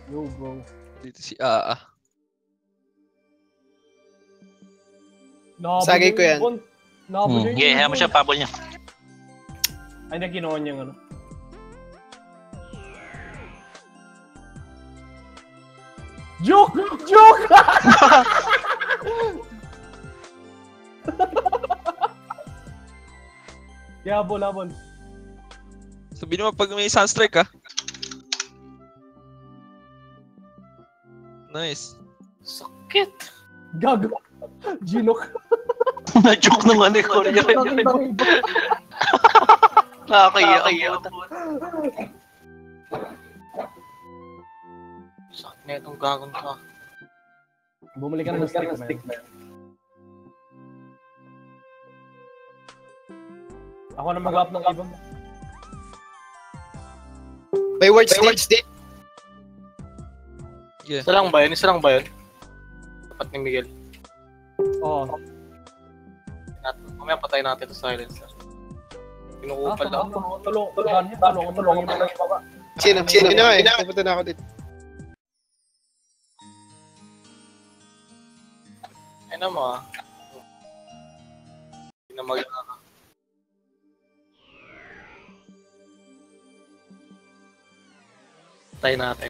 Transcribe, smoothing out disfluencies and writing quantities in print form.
Yo, bro. Dito si Aa. Sagay ko yan. Nabol niya Yeah, mo siya, pabol niya. Ay, nagkinuha niya ano. Joke! Joke! Habol. Sabihin mo pag may sunstrike ha. Nice. Sakit. Gago. Ginok. Na-joke naman eh, Korea. Nakakaya. Sakit na itong gagong ka. Bumili ka ng stick, man. Ako na mag-up ng ibang. May word stick. Yeah. Isa lang ba yun? Tapat ni Miguel. Oo. Mamaya patay natin ito sa silencer. Pinukupal daw. Tulungan mo lang yung baba. Sino nga eh. Napunta na ako dito. Ay na mo ah. Hindi na mag-ano. Patay natin.